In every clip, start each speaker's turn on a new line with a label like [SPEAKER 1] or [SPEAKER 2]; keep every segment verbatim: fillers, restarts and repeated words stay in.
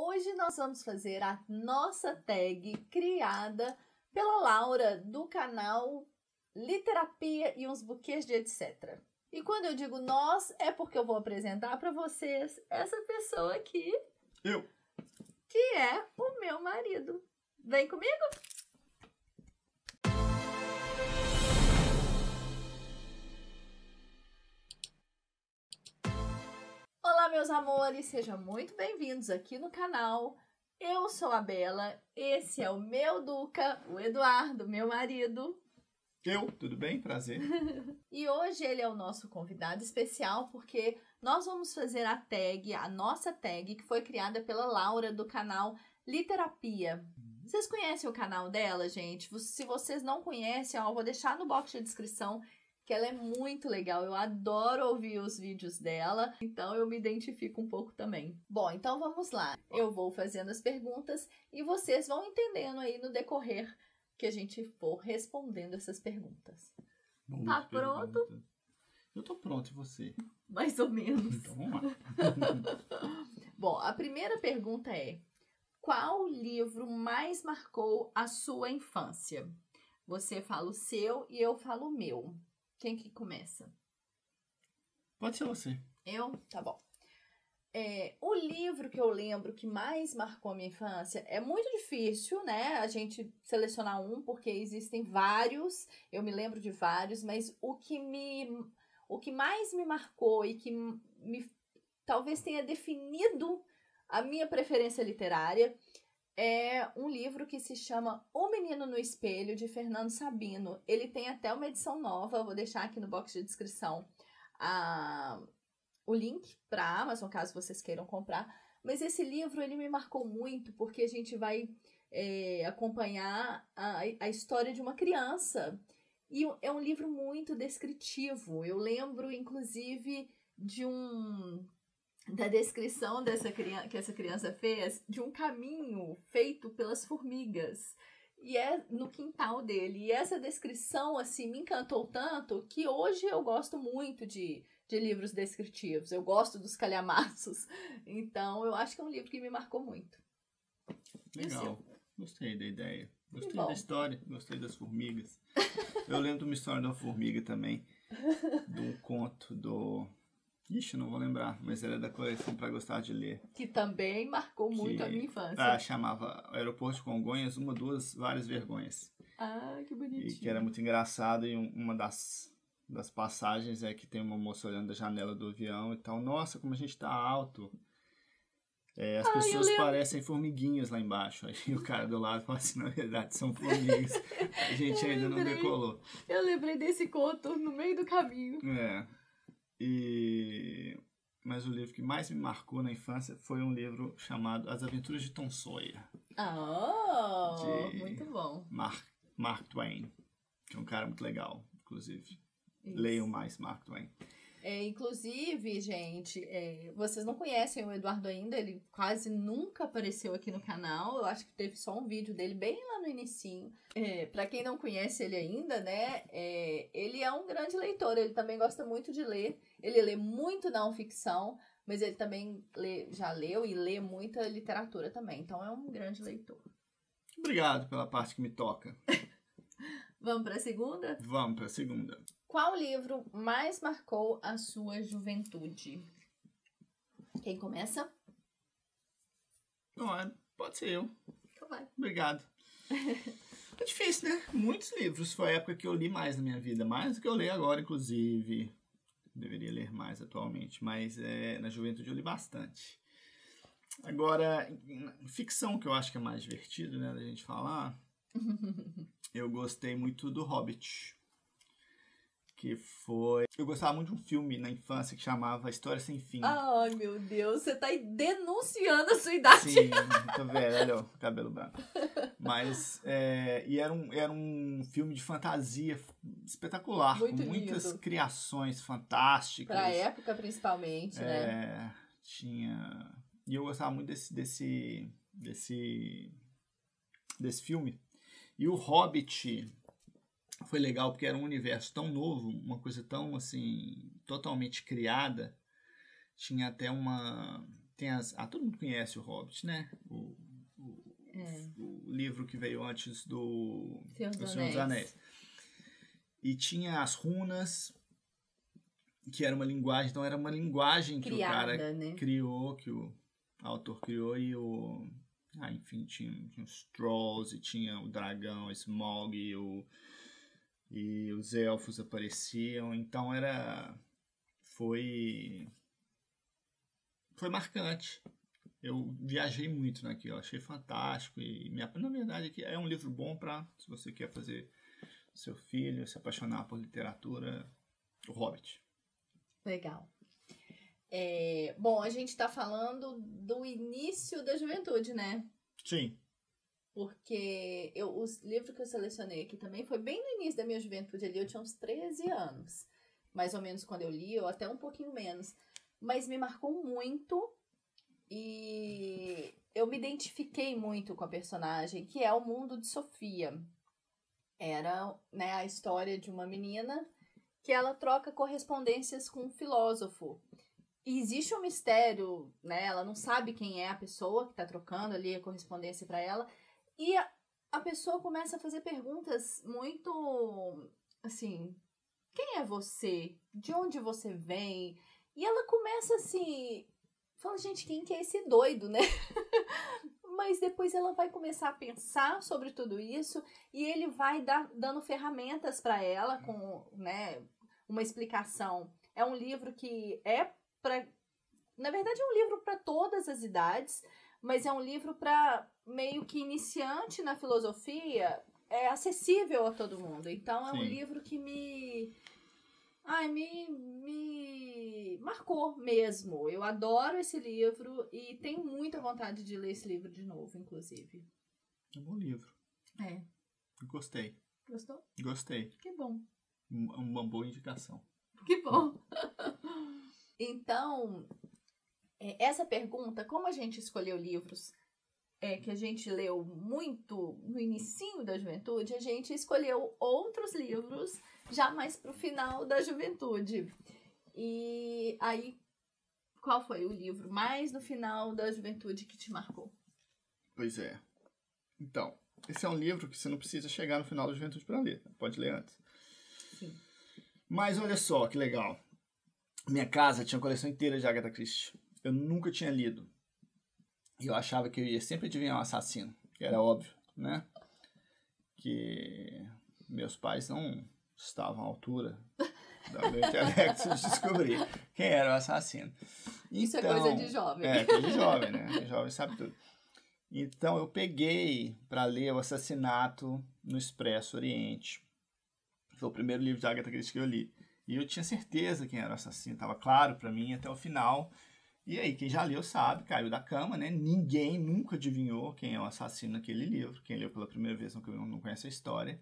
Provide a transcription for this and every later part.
[SPEAKER 1] Hoje nós vamos fazer a nossa tag criada pela Laura do canal Literapia e uns buquês de etcétera. E quando eu digo nós, é porque eu vou apresentar para vocês essa pessoa aqui.
[SPEAKER 2] Eu.
[SPEAKER 1] Que é o meu marido. Vem comigo? Olá, meus amores, sejam muito bem-vindos aqui no canal. Eu sou a Bela, esse é o meu Duca, o Eduardo, meu marido.
[SPEAKER 2] Eu, tudo bem? Prazer.
[SPEAKER 1] E hoje ele é o nosso convidado especial porque nós vamos fazer a tag, a nossa tag, que foi criada pela Laura do canal Literapia. Vocês conhecem o canal dela, gente? Se vocês não conhecem, ó, eu vou deixar no box de descrição, que ela é muito legal. Eu adoro ouvir os vídeos dela, então eu me identifico um pouco também. Bom, então vamos lá. Eu vou fazendo as perguntas e vocês vão entendendo aí no decorrer que a gente for respondendo essas perguntas.
[SPEAKER 2] Bom,
[SPEAKER 1] tá pronto?
[SPEAKER 2] Perguntas. Eu tô pronto, e você?
[SPEAKER 1] Mais ou menos.
[SPEAKER 2] Então vamos lá.
[SPEAKER 1] Bom, a primeira pergunta é: qual livro mais marcou a sua infância? Você fala o seu e eu falo o meu. Quem que começa?
[SPEAKER 2] Pode ser você.
[SPEAKER 1] Eu? Tá bom. É, o livro que eu lembro que mais marcou a minha infância é muito difícil, né? A gente selecionar um, porque existem vários. Eu me lembro de vários, mas o que me, o que mais me marcou e que me talvez tenha definido a minha preferência literária é um livro que se chama O Menino no Espelho, de Fernando Sabino. Ele tem até uma edição nova, eu vou deixar aqui no box de descrição a, o link para a Amazon, caso vocês queiram comprar. Mas esse livro, ele me marcou muito, porque a gente vai é, acompanhar a, a história de uma criança. E é um livro muito descritivo. Eu lembro, inclusive, de um... da descrição dessa criança, que essa criança fez, de um caminho feito pelas formigas, e é no quintal dele. E essa descrição, assim, me encantou tanto que hoje eu gosto muito de, de livros descritivos. Eu gosto dos calhamaços. Então, eu acho que é um livro que me marcou muito.
[SPEAKER 2] Legal. Gostei da ideia. Gostei da história. Gostei das formigas. Eu lembro de uma história de uma formiga também. De um conto do... Ixi, não vou lembrar, mas era da coleção Pra Gostar de Ler.
[SPEAKER 1] Que também marcou muito
[SPEAKER 2] que,
[SPEAKER 1] a minha infância.
[SPEAKER 2] Ah, chamava Aeroporto de Congonhas, uma, duas, várias vergonhas.
[SPEAKER 1] Ah, que bonitinho.
[SPEAKER 2] E que era muito engraçado, e um, uma das, das passagens é que tem uma moça olhando da janela do avião e tal. Nossa, como a gente tá alto. É, as
[SPEAKER 1] ah,
[SPEAKER 2] pessoas parecem formiguinhas lá embaixo. Aí o cara do lado fala assim, na verdade são formigas. A gente
[SPEAKER 1] eu
[SPEAKER 2] ainda
[SPEAKER 1] lembrei,
[SPEAKER 2] não decolou.
[SPEAKER 1] Eu lembrei desse conto no meio do caminho.
[SPEAKER 2] É. E... Mas o livro que mais me marcou na infância foi um livro chamado As Aventuras de Tom Sawyer.
[SPEAKER 1] Oh,
[SPEAKER 2] de
[SPEAKER 1] muito bom.
[SPEAKER 2] Mark, Mark Twain, que é um cara muito legal, inclusive.
[SPEAKER 1] Isso.
[SPEAKER 2] Leiam mais Mark Twain.
[SPEAKER 1] É, inclusive, gente, é, vocês não conhecem o Eduardo ainda, ele quase nunca apareceu aqui no canal. Eu acho que teve só um vídeo dele bem lá no inicinho. É, para quem não conhece ele ainda, né, é, ele é um grande leitor, ele também gosta muito de ler. Ele lê muito não ficção, mas ele também lê, já leu e lê muita literatura também, então é um grande leitor.
[SPEAKER 2] Obrigado pela parte que me toca.
[SPEAKER 1] Vamos para a segunda?
[SPEAKER 2] Vamos para a segunda.
[SPEAKER 1] Qual livro mais marcou a sua juventude? Quem começa?
[SPEAKER 2] Não, é, pode ser eu.
[SPEAKER 1] Então vai.
[SPEAKER 2] Obrigado. É difícil, né? Muitos livros. Foi a época que eu li mais na minha vida. Mais do que eu leio agora, inclusive. Deveria ler mais atualmente. Mas é, na juventude eu li bastante. Agora, ficção, que eu acho que é mais divertido, né? Da gente falar. Eu gostei muito do Hobbit. Que foi... Eu gostava muito de um filme na infância que chamava História Sem Fim.
[SPEAKER 1] Ai, meu Deus, você tá aí denunciando a sua idade.
[SPEAKER 2] Sim, tô velho, olha o cabelo branco. Mas, é, e era um, era um filme de fantasia espetacular,
[SPEAKER 1] muito
[SPEAKER 2] com muitas
[SPEAKER 1] lindo.
[SPEAKER 2] Criações fantásticas.
[SPEAKER 1] Pra época, principalmente,
[SPEAKER 2] é,
[SPEAKER 1] né?
[SPEAKER 2] Tinha... E eu gostava muito desse, desse, desse, desse filme. E o Hobbit... Foi legal porque era um universo tão novo, uma coisa tão, assim, totalmente criada. Tinha até uma... tem as... Ah, todo mundo conhece o Hobbit, né? O, o,
[SPEAKER 1] É.
[SPEAKER 2] o livro que veio antes do
[SPEAKER 1] Senhor dos
[SPEAKER 2] do Senhor dos
[SPEAKER 1] Anéis.
[SPEAKER 2] Anéis. E tinha as runas, que era uma linguagem, então era uma linguagem que
[SPEAKER 1] Criada,
[SPEAKER 2] o cara
[SPEAKER 1] né?
[SPEAKER 2] criou, que o autor criou, e o... Ah, enfim, tinha, tinha os Trolls, e tinha o dragão, o Smaug, e, o, e os elfos apareciam, então era... Foi... Foi marcante. Eu viajei muito naquilo, achei fantástico, e minha, na verdade é um livro bom para, se você quer fazer seu filho se apaixonar por literatura, o Hobbit.
[SPEAKER 1] Legal. É, bom, a gente tá falando do início da juventude, né?
[SPEAKER 2] Sim.
[SPEAKER 1] Porque eu, os livros que eu selecionei aqui também foi bem no início da minha juventude ali, eu tinha uns treze anos. Mais ou menos quando eu li, ou até um pouquinho menos. Mas me marcou muito e eu me identifiquei muito com a personagem, que é o mundo de Sofia. Era, né, a história de uma menina que ela troca correspondências com um filósofo. E existe um mistério, né? Ela não sabe quem é a pessoa que está trocando ali a correspondência para ela. E a, a pessoa começa a fazer perguntas muito, assim, quem é você? De onde você vem? E ela começa assim, fala, gente, quem que é esse doido, né? Mas depois ela vai começar a pensar sobre tudo isso e ele vai dar, dando ferramentas para ela com, né, uma explicação. É um livro que é para, na verdade é um livro para todas as idades, mas é um livro para meio que iniciante na filosofia, é acessível a todo mundo. Então é
[SPEAKER 2] Sim.
[SPEAKER 1] um livro que me Ai, me, me marcou mesmo. Eu adoro esse livro e tenho muita vontade de ler esse livro de novo, inclusive.
[SPEAKER 2] É um bom livro.
[SPEAKER 1] É.
[SPEAKER 2] Gostei.
[SPEAKER 1] Gostou?
[SPEAKER 2] Gostei.
[SPEAKER 1] Que bom.
[SPEAKER 2] Um- Uma boa indicação.
[SPEAKER 1] Que bom. Então, é, essa pergunta, como a gente escolheu livros é, que a gente leu muito no inicinho da juventude, a gente escolheu outros livros já mais pro final da juventude. E aí, qual foi o livro mais no final da juventude que te marcou?
[SPEAKER 2] Pois é. Então, esse é um livro que você não precisa chegar no final da juventude para ler. Pode ler antes.
[SPEAKER 1] Sim.
[SPEAKER 2] Mas olha só que legal. Minha casa tinha uma coleção inteira de Agatha Christie. Eu nunca tinha lido. E eu achava que eu ia sempre adivinhar um assassino. Que era óbvio, né? Que meus pais não estavam à altura do meu intelecto de descobrir quem era o assassino.
[SPEAKER 1] Isso
[SPEAKER 2] Então,
[SPEAKER 1] é coisa de jovem.
[SPEAKER 2] É, coisa de jovem, né? O jovem sabe tudo. Então eu peguei para ler O Assassinato no Expresso Oriente. Foi o primeiro livro de Agatha Christie que eu li. E eu tinha certeza quem era o assassino. Estava claro para mim até o final. E aí, quem já leu sabe, caiu da cama, né? Ninguém nunca adivinhou quem é o assassino naquele livro. Quem leu pela primeira vez não, não conhece a história.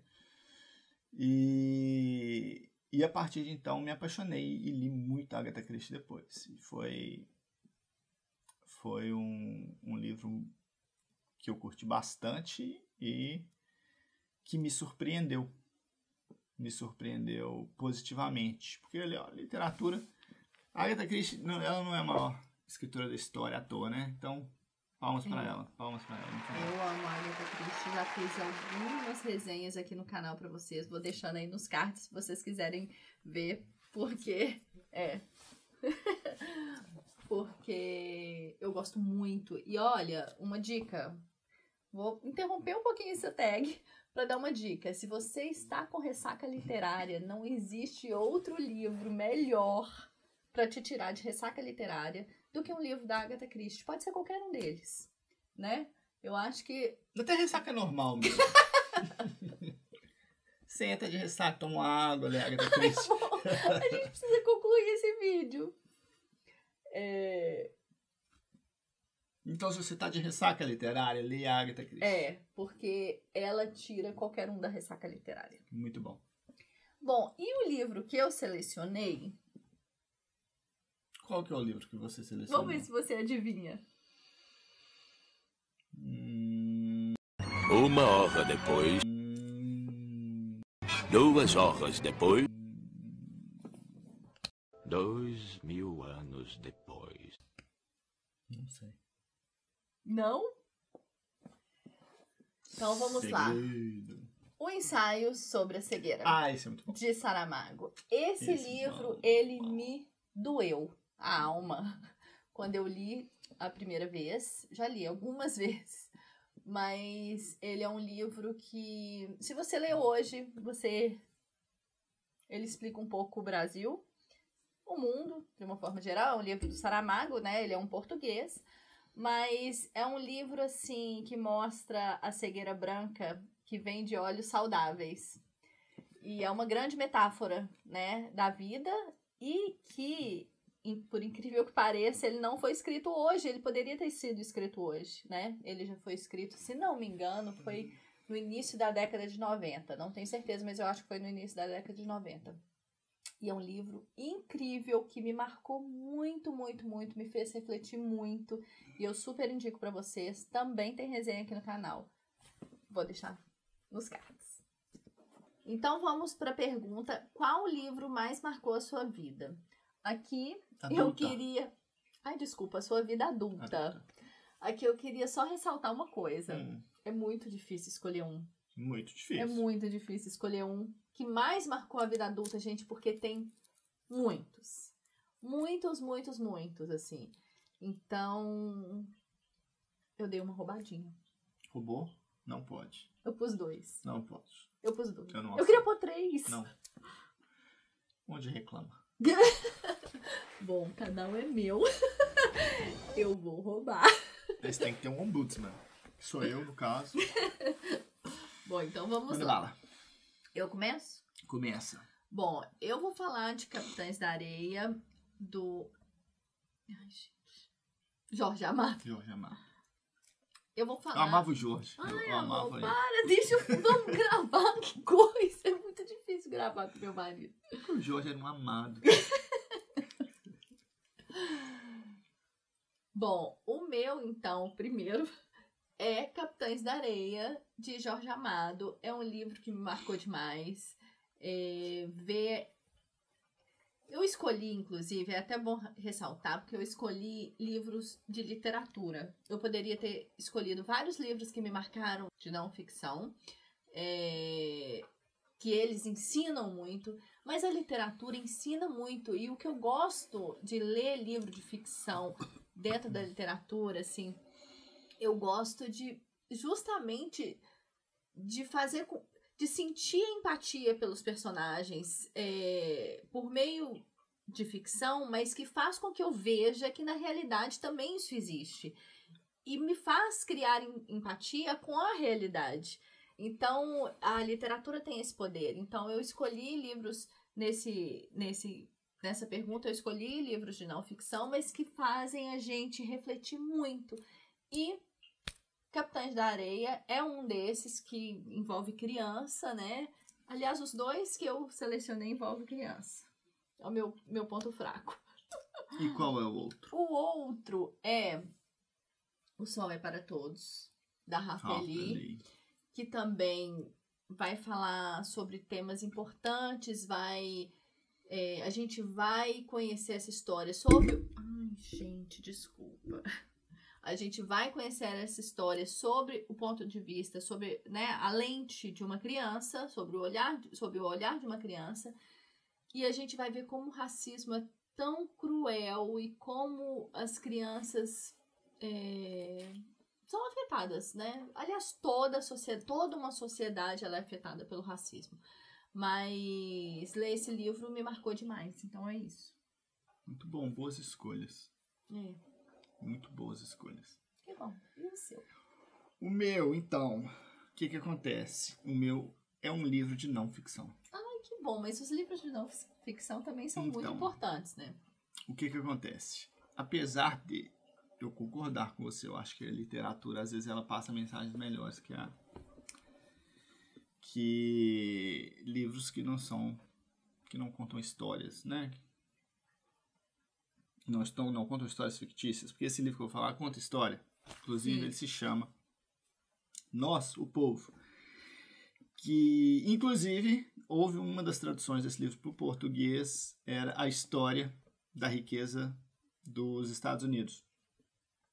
[SPEAKER 2] E, e a partir de então me apaixonei e li muito Agatha Christie depois. E foi, foi um, um livro que eu curti bastante e que me surpreendeu. Me surpreendeu positivamente. Porque a literatura... A Agatha Christie, não, ela não é a maior escritora da história à toa, né? Então, palmas para
[SPEAKER 1] É.
[SPEAKER 2] ela. Palmas para ela.
[SPEAKER 1] Eu amo a Agatha Christie, já fiz algumas resenhas aqui no canal pra vocês. Vou deixando aí nos cards se vocês quiserem ver, porque é. Porque eu gosto muito. E olha, uma dica. Vou interromper um pouquinho essa tag para dar uma dica. Se você está com ressaca literária, não existe outro livro melhor para te tirar de ressaca literária do que um livro da Agatha Christie. Pode ser qualquer um deles, né? Eu acho que...
[SPEAKER 2] Até ressaca é normal mesmo. Senta de ressaca, toma uma água, lê Agatha Christie.
[SPEAKER 1] Bom, a gente precisa concluir esse vídeo. É...
[SPEAKER 2] Então, se você tá de ressaca literária, lê a Agatha Christie.
[SPEAKER 1] é, porque ela tira qualquer um da ressaca literária.
[SPEAKER 2] Muito bom.
[SPEAKER 1] Bom, e o livro que eu selecionei...
[SPEAKER 2] Qual que é o livro que você selecionou?
[SPEAKER 1] Vamos ver se você adivinha.
[SPEAKER 2] Hum...
[SPEAKER 3] Uma hora depois.
[SPEAKER 2] Hum...
[SPEAKER 3] Duas horas depois. Dois mil anos depois.
[SPEAKER 2] Não sei.
[SPEAKER 1] Não? Então vamos
[SPEAKER 2] Segredo.
[SPEAKER 1] lá. O ensaio sobre a cegueira.
[SPEAKER 2] Ah, esse é muito bom.
[SPEAKER 1] De Saramago. Esse,
[SPEAKER 2] Esse
[SPEAKER 1] livro,
[SPEAKER 2] bom.
[SPEAKER 1] ele me doeu a alma. Quando eu li a primeira vez, já li algumas vezes, mas ele é um livro que, se você ler hoje, você ele explica um pouco o Brasil, o mundo, de uma forma geral. É um livro do Saramago, né? Ele é um português, mas é um livro, assim, que mostra a cegueira branca que vem de olhos saudáveis. E é uma grande metáfora, né, da vida, e que, por incrível que pareça, ele não foi escrito hoje. Ele poderia ter sido escrito hoje, né? Ele já foi escrito, se não me engano, foi no início da década de noventa. Não tenho certeza, mas eu acho que foi no início da década de noventa. E é um livro incrível que me marcou muito, muito, muito, me fez refletir muito. E eu super indico pra vocês. Também tem resenha aqui no canal. Vou deixar nos cards. Então vamos pra pergunta: qual o livro mais marcou a sua vida? Aqui
[SPEAKER 2] Adulta.
[SPEAKER 1] eu queria... Ai, desculpa, a sua vida adulta.
[SPEAKER 2] Adulta.
[SPEAKER 1] Aqui eu queria só ressaltar uma coisa.
[SPEAKER 2] Hum,
[SPEAKER 1] É muito difícil escolher um.
[SPEAKER 2] muito difícil.
[SPEAKER 1] É muito difícil escolher um que mais marcou a vida adulta, gente, porque tem muitos. Muitos, muitos, muitos, assim. Então, eu dei uma roubadinha.
[SPEAKER 2] Roubou? Não pode.
[SPEAKER 1] Eu pus dois.
[SPEAKER 2] Não pode.
[SPEAKER 1] Eu pus dois.
[SPEAKER 2] Eu não
[SPEAKER 1] Eu queria pôr três.
[SPEAKER 2] Não. Onde reclama?
[SPEAKER 1] Bom, cada um é meu. Eu vou roubar.
[SPEAKER 2] Esse tem que ter um ombudsman. Que sou eu, no caso.
[SPEAKER 1] Bom, então vamos
[SPEAKER 2] Manda
[SPEAKER 1] lá.
[SPEAKER 2] bala.
[SPEAKER 1] Eu começo?
[SPEAKER 2] Começa.
[SPEAKER 1] Bom, eu vou falar de Capitães da Areia, do... Ai, gente. Jorge Amado.
[SPEAKER 2] Jorge amava.
[SPEAKER 1] Eu vou falar...
[SPEAKER 2] Eu amava o Jorge.
[SPEAKER 1] Ai,
[SPEAKER 2] eu, eu amava
[SPEAKER 1] amor,
[SPEAKER 2] ele.
[SPEAKER 1] para, deixa eu... Vamos gravar, que coisa. É muito difícil gravar com meu marido.
[SPEAKER 2] O Jorge era um amado.
[SPEAKER 1] Bom, o meu, então, primeiro, é Capitães da Areia, de Jorge Amado. É um livro que me marcou demais. É, ver... Eu escolhi, inclusive, é até bom ressaltar, porque eu escolhi livros de literatura. Eu poderia ter escolhido vários livros que me marcaram de não ficção, é, que eles ensinam muito, mas a literatura ensina muito. E o que eu gosto de ler livro de ficção dentro da literatura, assim, eu gosto de justamente de fazer com... de sentir empatia pelos personagens é, por meio de ficção, mas que faz com que eu veja que na realidade também isso existe. E me faz criar em, empatia com a realidade. Então, a literatura tem esse poder. Então, eu escolhi livros nesse, nesse, nessa pergunta, eu escolhi livros de não ficção, mas que fazem a gente refletir muito. E Capitães da Areia é um desses que envolve criança, né? Aliás, os dois que eu selecionei envolvem criança. É o meu, meu ponto fraco.
[SPEAKER 2] E qual é o outro?
[SPEAKER 1] O outro é O Sol é para Todos, da Rafa Lee, que também vai falar sobre temas importantes, vai... É, a gente vai conhecer essa história sobre... Ai, gente, desculpa... A gente vai conhecer essa história sobre o ponto de vista, sobre, né, a lente de uma criança, sobre o olhar, sobre o olhar de uma criança. E a gente vai ver como o racismo é tão cruel e como as crianças é, são afetadas, né? Aliás, toda, a sociedade, toda uma sociedade ela é afetada pelo racismo. Mas ler esse livro me marcou demais, então é isso.
[SPEAKER 2] Muito bom, boas escolhas.
[SPEAKER 1] É.
[SPEAKER 2] Muito boas escolhas.
[SPEAKER 1] Que bom. E o seu?
[SPEAKER 2] O meu, então, o que que acontece? O meu é um livro de não ficção.
[SPEAKER 1] Ai, que bom. Mas os livros de não ficção também são
[SPEAKER 2] Então,
[SPEAKER 1] muito importantes, né?
[SPEAKER 2] O que que acontece? Apesar de eu concordar com você, eu acho que a literatura, às vezes, ela passa mensagens melhores que a... que livros que não são... que não contam histórias, né? Não, estão, não contam histórias fictícias, porque esse livro que eu vou falar conta história. Inclusive,
[SPEAKER 1] Sim.
[SPEAKER 2] ele se chama Nós, o Povo. Que, inclusive, houve uma das traduções desse livro para o português, era a história da riqueza dos Estados Unidos.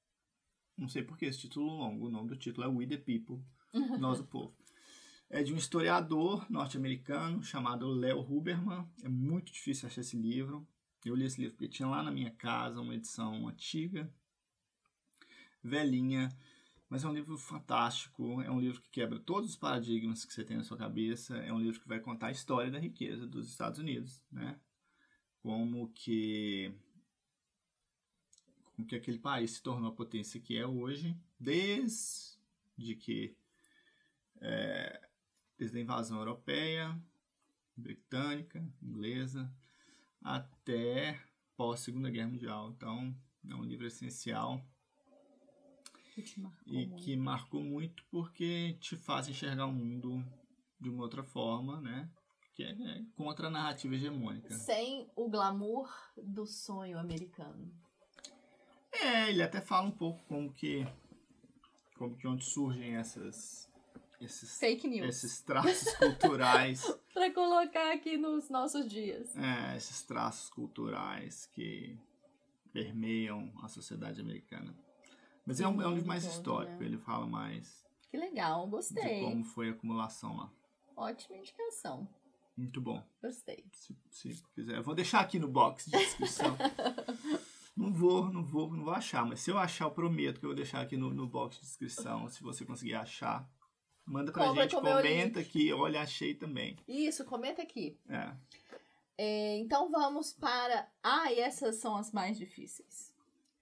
[SPEAKER 2] Não sei por que esse título longo. O nome do título é We the People. Nós o Povo. É de um historiador norte-americano chamado Leo Huberman. É muito difícil achar esse livro. Eu li esse livro porque tinha lá na minha casa uma edição antiga, velhinha, mas é um livro fantástico. É um livro que quebra todos os paradigmas que você tem na sua cabeça. É um livro que vai contar a história da riqueza dos Estados Unidos, né? Como que, como que aquele país se tornou a potência que é hoje, desde que é, desde a invasão europeia, britânica, inglesa, até pós-Segunda Guerra Mundial. Então, é um livro essencial
[SPEAKER 1] Que te marcou
[SPEAKER 2] e
[SPEAKER 1] muito.
[SPEAKER 2] que marcou muito porque te faz enxergar o mundo de uma outra forma, né? Que é, é contra a narrativa hegemônica.
[SPEAKER 1] Sem o glamour do sonho americano.
[SPEAKER 2] É, ele até fala um pouco como que, como que onde surgem essas... Esses,
[SPEAKER 1] Fake news.
[SPEAKER 2] esses traços culturais,
[SPEAKER 1] Pra colocar aqui nos nossos dias.
[SPEAKER 2] é, esses traços culturais que permeiam a sociedade americana. Mas é um, é um livro mais
[SPEAKER 1] Todo,
[SPEAKER 2] histórico,
[SPEAKER 1] né?
[SPEAKER 2] ele fala mais
[SPEAKER 1] Que legal,
[SPEAKER 2] de
[SPEAKER 1] gostei.
[SPEAKER 2] como foi a acumulação lá.
[SPEAKER 1] Ótima indicação.
[SPEAKER 2] Muito bom.
[SPEAKER 1] Gostei.
[SPEAKER 2] Se, se quiser, eu vou deixar aqui no box de descrição. Não vou, não vou, não vou achar, mas se eu achar, eu prometo que eu vou deixar aqui no, no box de descrição. Se você conseguir achar, manda pra
[SPEAKER 1] Compra
[SPEAKER 2] gente,
[SPEAKER 1] com o meu
[SPEAKER 2] comenta
[SPEAKER 1] link.
[SPEAKER 2] aqui, olha, achei também.
[SPEAKER 1] Isso, comenta aqui.
[SPEAKER 2] É.
[SPEAKER 1] É, então vamos para... Ah, e essas são as mais difíceis.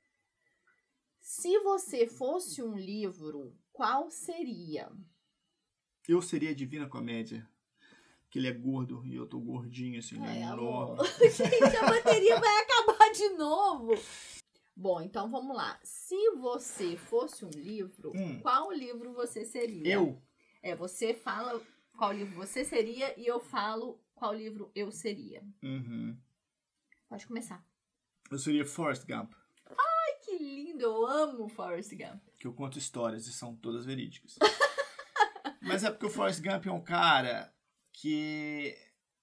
[SPEAKER 1] Se você fosse um livro, qual seria?
[SPEAKER 2] Eu seria Divina Comédia. Que ele é gordo e eu tô gordinho, assim, ele
[SPEAKER 1] Ai,
[SPEAKER 2] é
[SPEAKER 1] amor.
[SPEAKER 2] enorme.
[SPEAKER 1] Gente, a bateria vai acabar de novo. Bom, então vamos lá. Se você fosse um livro,
[SPEAKER 2] Hum.
[SPEAKER 1] qual livro você seria?
[SPEAKER 2] Eu?
[SPEAKER 1] É, você fala qual livro você seria e eu falo qual livro eu seria.
[SPEAKER 2] Uhum.
[SPEAKER 1] Pode começar.
[SPEAKER 2] Eu seria Forrest Gump.
[SPEAKER 1] Ai, que lindo. Eu amo Forrest Gump.
[SPEAKER 2] Que eu conto histórias e são todas verídicas. Mas é porque o Forrest Gump é um cara que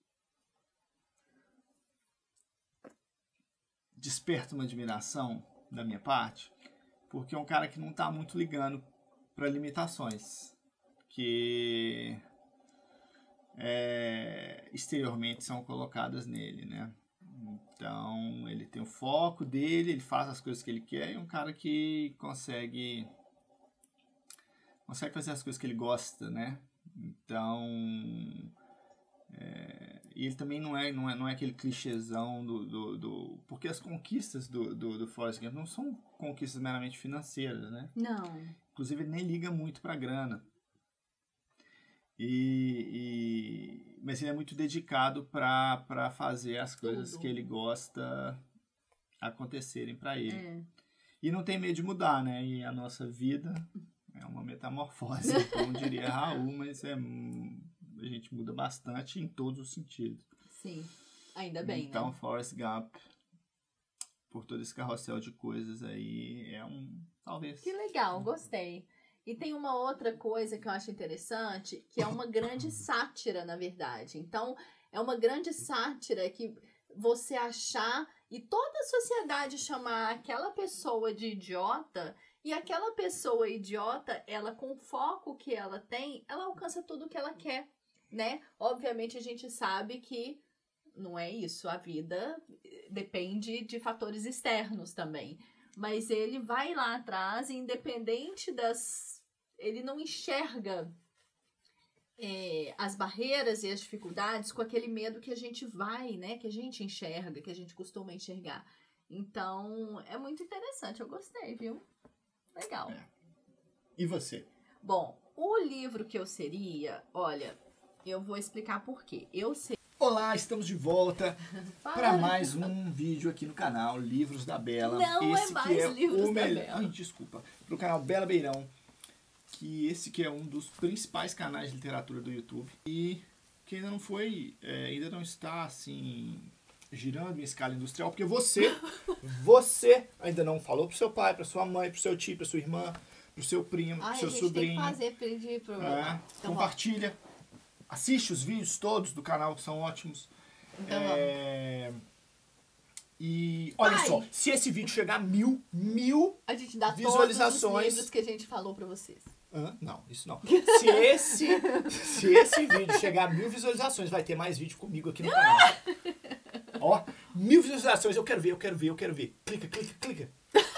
[SPEAKER 2] desperta uma admiração da minha parte, porque é um cara que não tá muito ligando para limitações que é, exteriormente são colocadas nele, né? Então ele tem o foco dele, ele faz as coisas que ele quer, e é um cara que consegue consegue fazer as coisas que ele gosta, né? Então é, e ele também não é, não é, não é aquele clichêzão do, do, do... Porque as conquistas do, do, do Forrest Gump não são conquistas meramente financeiras, né?
[SPEAKER 1] Não.
[SPEAKER 2] Inclusive, ele nem liga muito pra grana. E, e... Mas ele é muito dedicado pra, pra fazer as coisas
[SPEAKER 1] Tudo.
[SPEAKER 2] que ele gosta acontecerem pra ele.
[SPEAKER 1] É.
[SPEAKER 2] E não tem medo de mudar, né? E a nossa vida é uma metamorfose, como diria Raul, mas é... a gente muda bastante em todos os sentidos.
[SPEAKER 1] Sim. Ainda bem,
[SPEAKER 2] Então,
[SPEAKER 1] né?
[SPEAKER 2] Forrest Gump, por todo esse carrossel de coisas aí, é um... talvez.
[SPEAKER 1] Que legal, gostei. E tem uma outra coisa que eu acho interessante, que é uma grande sátira, na verdade. Então, é uma grande sátira que você achar e toda a sociedade chamar aquela pessoa de idiota, e aquela pessoa idiota, ela com o foco que ela tem, ela alcança tudo o que ela quer, né? Obviamente a gente sabe que não é isso, a vida depende de fatores externos também. Mas ele vai lá atrás, independente das... Ele não enxerga é, as barreiras e as dificuldades com aquele medo que a gente vai, né? Que a gente enxerga, que a gente costuma enxergar. Então, é muito interessante. Eu gostei, viu? Legal.
[SPEAKER 2] É. E você?
[SPEAKER 1] Bom, o livro que eu seria... Olha, eu vou explicar por quê. Eu seria...
[SPEAKER 2] Olá, estamos de volta para mais um vídeo aqui no canal Livros da Bela.
[SPEAKER 1] Não
[SPEAKER 2] esse
[SPEAKER 1] é mais
[SPEAKER 2] que é
[SPEAKER 1] Livros
[SPEAKER 2] o
[SPEAKER 1] da
[SPEAKER 2] melhor...
[SPEAKER 1] Bela.
[SPEAKER 2] Ai, desculpa. Pro canal Bela Beirão, que esse que é um dos principais canais de literatura do YouTube e que ainda não foi, é, ainda não está assim girando em escala industrial, porque você, você ainda não falou pro seu pai, pra sua mãe, pro seu tio, pra sua irmã, pro seu primo,
[SPEAKER 1] Ai,
[SPEAKER 2] pro seu
[SPEAKER 1] a gente
[SPEAKER 2] sobrinho.
[SPEAKER 1] tem que fazer, pedir pro...
[SPEAKER 2] É,
[SPEAKER 1] Então,
[SPEAKER 2] compartilha. Assiste os vídeos todos do canal, que são ótimos.
[SPEAKER 1] Então,
[SPEAKER 2] É, E olha
[SPEAKER 1] Pai.
[SPEAKER 2] só, se esse vídeo chegar a mil, mil
[SPEAKER 1] A gente dá
[SPEAKER 2] visualizações.
[SPEAKER 1] todos os livros que a gente falou pra vocês.
[SPEAKER 2] Hã? Não, isso não. Se esse, se esse vídeo chegar a mil visualizações, vai ter mais vídeo comigo aqui no canal. Ó, mil visualizações, eu quero ver, eu quero ver, eu quero ver. Clica, clica, clica.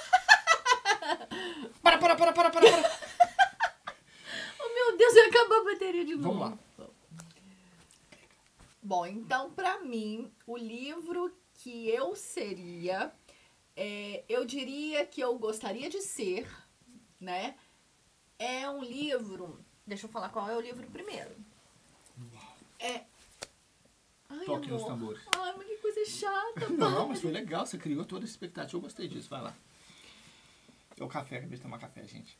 [SPEAKER 2] Para, para, para, para, para, para.
[SPEAKER 1] Oh, meu Deus, vai acabar a bateria de novo.
[SPEAKER 2] Vamos lá.
[SPEAKER 1] Bom, então, pra mim, o livro que eu seria, é, eu diria que eu gostaria de ser, né? É um livro... Deixa eu falar qual é o livro primeiro. É... Ai,
[SPEAKER 2] Toque
[SPEAKER 1] amor.
[SPEAKER 2] nos tambores.
[SPEAKER 1] Ai, mas que coisa chata.
[SPEAKER 2] Não, mas foi legal, você criou toda a expectativa, eu gostei disso, vai lá. É o café, acabei de tomar café, gente.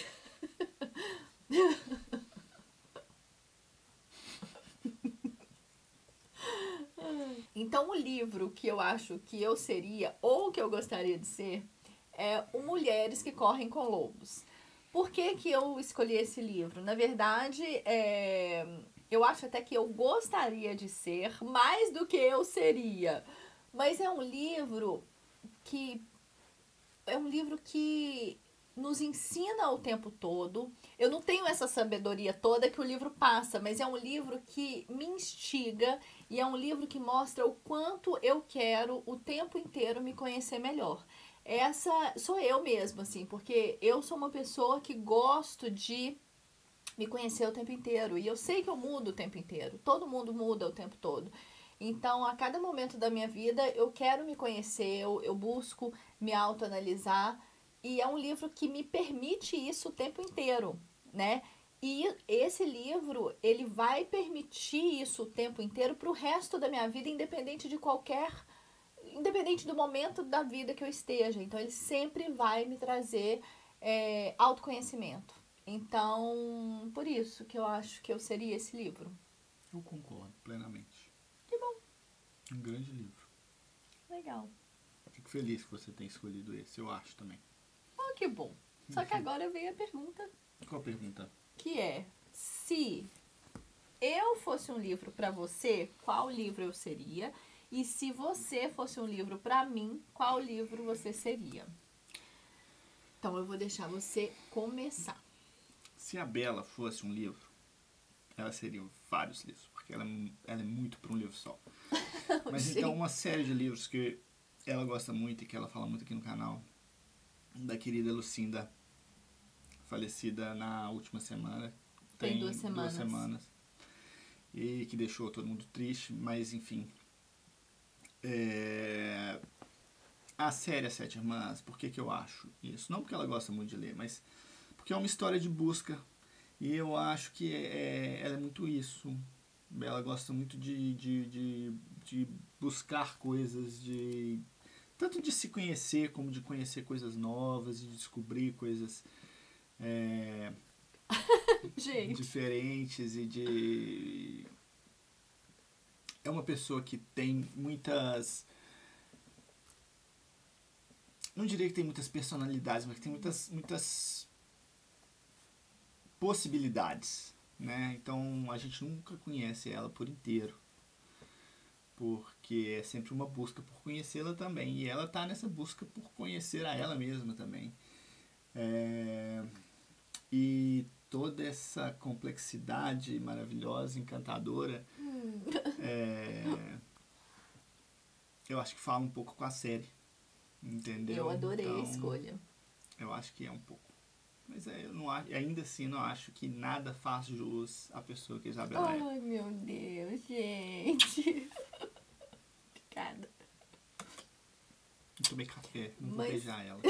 [SPEAKER 1] Então, o livro que eu acho que eu seria, ou que eu gostaria de ser, é o Mulheres que Correm com Lobos. Por que que eu escolhi esse livro? Na verdade, é, eu acho até que eu gostaria de ser mais do que eu seria. Mas é um livro que... É um livro que nos ensina o tempo todo. Eu não tenho essa sabedoria toda que o livro passa, mas é um livro que me instiga e é um livro que mostra o quanto eu quero o tempo inteiro me conhecer melhor. Essa sou eu mesma, assim, porque eu sou uma pessoa que gosto de me conhecer o tempo inteiro. E eu sei que eu mudo o tempo inteiro. Todo mundo muda o tempo todo. Então, a cada momento da minha vida, eu quero me conhecer, eu, eu busco me autoanalisar. E é um livro que me permite isso o tempo inteiro, né? E esse livro, ele vai permitir isso o tempo inteiro para o resto da minha vida, independente de qualquer... Independente do momento da vida que eu esteja. Então, ele sempre vai me trazer é, autoconhecimento. Então, por isso que eu acho que eu seria esse livro.
[SPEAKER 2] Eu concordo plenamente.
[SPEAKER 1] Que bom.
[SPEAKER 2] Um grande livro.
[SPEAKER 1] Legal.
[SPEAKER 2] Fico feliz que você tenha escolhido esse, eu acho também.
[SPEAKER 1] Oh, que bom. Só que agora vem a pergunta.
[SPEAKER 2] Qual a pergunta?
[SPEAKER 1] Que é, se eu fosse um livro para você, qual livro eu seria? E se você fosse um livro para mim, qual livro você seria? Então, eu vou deixar você começar.
[SPEAKER 2] Se a Bela fosse um livro, ela seria vários livros, porque ela, ela é muito para um livro só. Mas então, uma série de livros que ela gosta muito e que ela fala muito aqui no canal, da querida Lucinda, falecida na última semana.
[SPEAKER 1] Tem, Tem duas semanas.
[SPEAKER 2] duas semanas. E que deixou todo mundo triste, mas enfim... É... A série As Sete Irmãs, por que que eu acho isso? Não porque ela gosta muito de ler, mas porque é uma história de busca. E eu acho que é, ela é muito isso. Ela gosta muito de, de, de, de buscar coisas, de tanto de se conhecer, como de conhecer coisas novas, de descobrir coisas é, diferentes e de... É uma pessoa que tem muitas... Não diria que tem muitas personalidades, mas que tem muitas, muitas possibilidades, né? Então, a gente nunca conhece ela por inteiro. Porque é sempre uma busca por conhecê-la também. E ela tá nessa busca por conhecer a ela mesma também. É... E toda essa complexidade maravilhosa, encantadora... É, eu acho que fala um pouco com a série, entendeu?
[SPEAKER 1] Eu adorei
[SPEAKER 2] então,
[SPEAKER 1] a escolha.
[SPEAKER 2] Eu acho que é um pouco. Mas é, eu não acho, ainda assim não acho que nada faz jus à pessoa que a Isabela é.
[SPEAKER 1] Ai, meu Deus, gente. Obrigada.
[SPEAKER 2] Não tomei café, não vou
[SPEAKER 1] Mas...
[SPEAKER 2] beijar ela.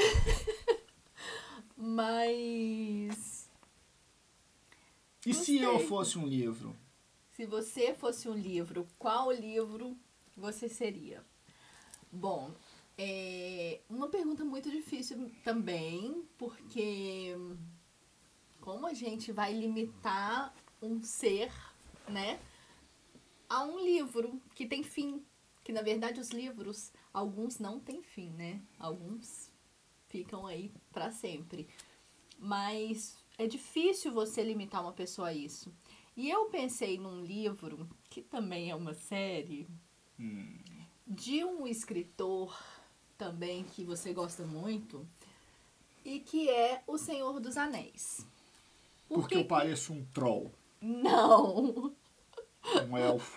[SPEAKER 1] Mas...
[SPEAKER 2] E
[SPEAKER 1] Gostei.
[SPEAKER 2] se eu fosse um livro?
[SPEAKER 1] Se você fosse um livro, qual livro você seria? Bom, é uma pergunta muito difícil também, porque como a gente vai limitar um ser, né, a um livro que tem fim? Que, na verdade, os livros, alguns não têm fim, né? Alguns ficam aí para sempre. Mas é difícil você limitar uma pessoa a isso. E eu pensei num livro, que também é uma série,
[SPEAKER 2] Hum.
[SPEAKER 1] de um escritor também que você gosta muito e que é O Senhor dos Anéis. Por
[SPEAKER 2] Porque
[SPEAKER 1] que
[SPEAKER 2] eu pareço um troll,
[SPEAKER 1] Não!
[SPEAKER 2] um elfo,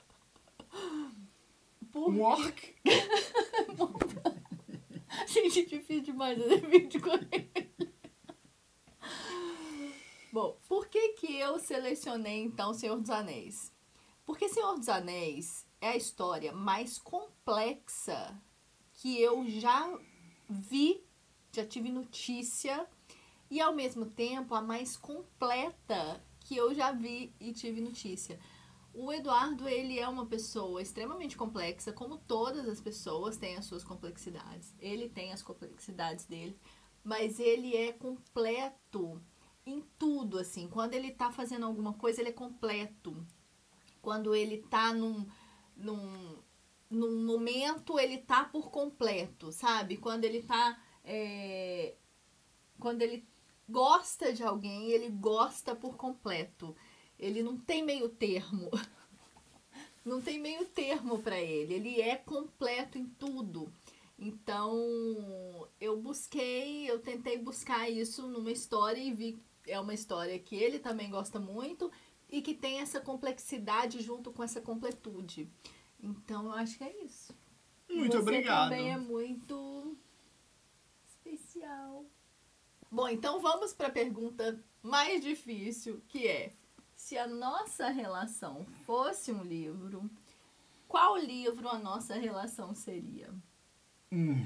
[SPEAKER 1] Por...
[SPEAKER 2] um orc.
[SPEAKER 1] Gente, difícil demais fazer vídeo com ele. Bom, por que que eu selecionei então Senhor dos Anéis? Porque Senhor dos Anéis é a história mais complexa que eu já vi, já tive notícia, e ao mesmo tempo a mais completa que eu já vi e tive notícia. O Eduardo, ele é uma pessoa extremamente complexa, como todas as pessoas têm as suas complexidades. Ele tem as complexidades dele, mas ele é completo em tudo, assim. Quando ele tá fazendo alguma coisa, ele é completo. Quando ele tá num, num, num momento, ele tá por completo, sabe? Quando ele tá... É, quando ele gosta de alguém, ele gosta por completo. Ele não tem meio termo. Não tem meio termo pra ele. Ele é completo em tudo. Então, eu busquei, eu tentei buscar isso numa história e vi que é uma história que ele também gosta muito e que tem essa complexidade junto com essa completude. Então, eu acho que é isso.
[SPEAKER 2] Muito
[SPEAKER 1] Você
[SPEAKER 2] obrigado.
[SPEAKER 1] também é muito especial. Bom, então vamos para a pergunta mais difícil, que é: se a nossa relação fosse um livro, qual livro a nossa relação seria?
[SPEAKER 2] Hum.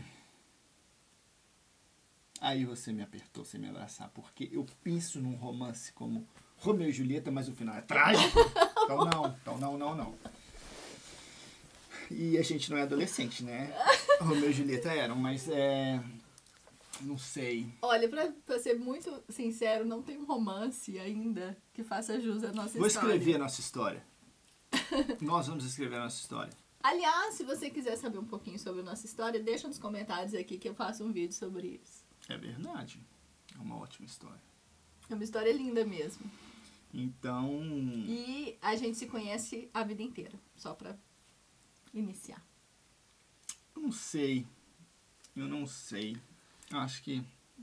[SPEAKER 2] Aí você me apertou sem me abraçar, porque eu penso num romance como Romeu e Julieta, mas o final é trágico. Então não, então não, não, não. E a gente não é adolescente, né? Romeu e Julieta eram, mas é... não sei.
[SPEAKER 1] Olha, pra, pra ser muito sincero, não tem um romance ainda que faça jus à nossa
[SPEAKER 2] Vou
[SPEAKER 1] história.
[SPEAKER 2] escrever a nossa história. Nós vamos escrever a nossa história.
[SPEAKER 1] Aliás, se você quiser saber um pouquinho sobre a nossa história, deixa nos comentários aqui que eu faço um vídeo sobre isso.
[SPEAKER 2] É verdade. É uma ótima história.
[SPEAKER 1] É uma história linda mesmo.
[SPEAKER 2] Então...
[SPEAKER 1] E a gente se conhece a vida inteira, só pra iniciar.
[SPEAKER 2] eu não sei. Eu não sei. Acho que...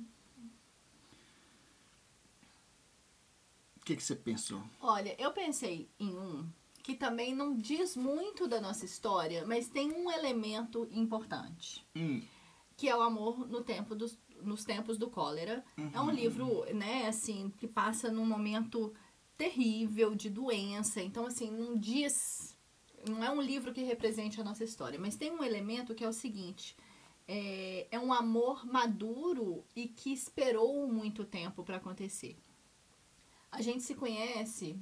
[SPEAKER 2] o que, que você pensou?
[SPEAKER 1] Olha, eu pensei em um que também não diz muito da nossa história, mas tem um elemento importante,
[SPEAKER 2] Hum.
[SPEAKER 1] que é o amor no tempo dos, nos tempos do cólera.
[SPEAKER 2] Uhum.
[SPEAKER 1] É um livro, né, assim, que passa num momento terrível de doença. Então, assim, não diz... não é um livro que represente a nossa história, mas tem um elemento que é o seguinte: é, é um amor maduro e que esperou muito tempo para acontecer. A gente se conhece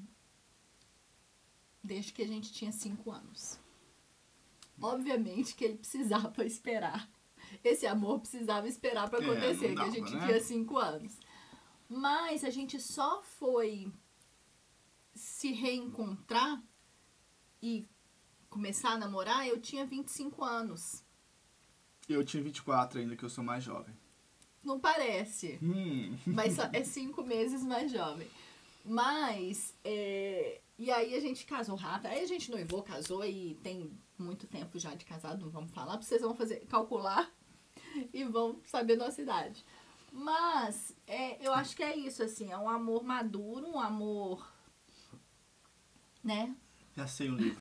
[SPEAKER 1] desde que a gente tinha cinco anos. Obviamente que ele precisava esperar. Esse amor precisava esperar para
[SPEAKER 2] É,
[SPEAKER 1] acontecer,
[SPEAKER 2] não dava,
[SPEAKER 1] que a gente
[SPEAKER 2] né?
[SPEAKER 1] tinha cinco anos. Mas a gente só foi se reencontrar e começar a namorar, eu tinha vinte e cinco anos.
[SPEAKER 2] Eu tinha vinte e quatro ainda, que eu sou mais jovem.
[SPEAKER 1] Não parece,
[SPEAKER 2] Hum.
[SPEAKER 1] mas só é cinco meses mais jovem. Mas, é, e aí a gente casou rápido. Aí a gente noivou, casou e tem muito tempo já de casado, não vamos falar, porque vocês vão fazer, calcular e vão saber nossa idade. Mas, é, eu acho que é isso, assim, é um amor maduro, um amor, né?
[SPEAKER 2] Já sei o livro.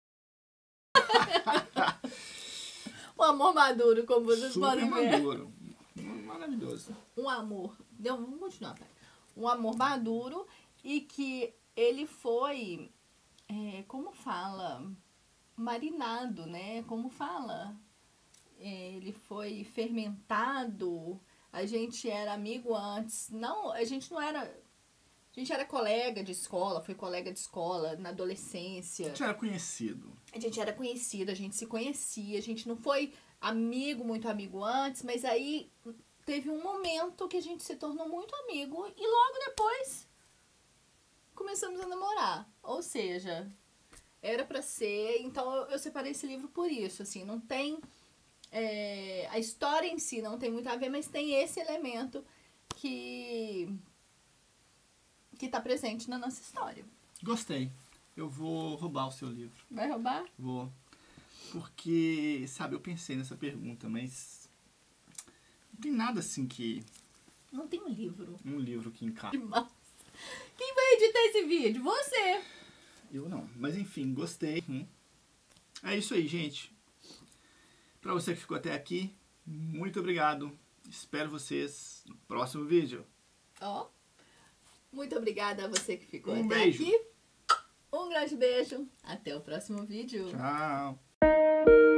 [SPEAKER 1] Um amor maduro, como vocês
[SPEAKER 2] Super
[SPEAKER 1] podem ver.
[SPEAKER 2] maduro. Maravilhoso.
[SPEAKER 1] Um amor, deu, vamos continuar, pera. Um amor maduro e que ele foi, é, como fala, marinado, né? Como fala? É, ele foi fermentado. A gente era amigo antes. Não, a gente não era... A gente era colega de escola, foi colega de escola na adolescência.
[SPEAKER 2] Já era conhecido.
[SPEAKER 1] A gente era conhecido, a gente se conhecia. A gente não foi amigo, muito amigo antes, mas aí teve um momento que a gente se tornou muito amigo e logo depois começamos a namorar. Ou seja, era pra ser... Então eu, eu separei esse livro por isso, assim, não tem... É, a história em si não tem muito a ver, mas tem esse elemento que... que tá presente na nossa história.
[SPEAKER 2] Gostei. Eu vou roubar o seu livro.
[SPEAKER 1] Vai roubar?
[SPEAKER 2] Vou. Porque, sabe, eu pensei nessa pergunta, mas não tem nada assim que...
[SPEAKER 1] Não tem um livro.
[SPEAKER 2] Um livro que encaixa.
[SPEAKER 1] Quem vai editar esse vídeo? Você!
[SPEAKER 2] Eu não, mas enfim, gostei. Hum. É isso aí, gente. Pra você que ficou até aqui, muito obrigado. Espero vocês no próximo vídeo.
[SPEAKER 1] Ó, muito obrigada a você que ficou
[SPEAKER 2] Um
[SPEAKER 1] até
[SPEAKER 2] beijo.
[SPEAKER 1] aqui. Um grande beijo. Até o próximo vídeo.
[SPEAKER 2] Tchau.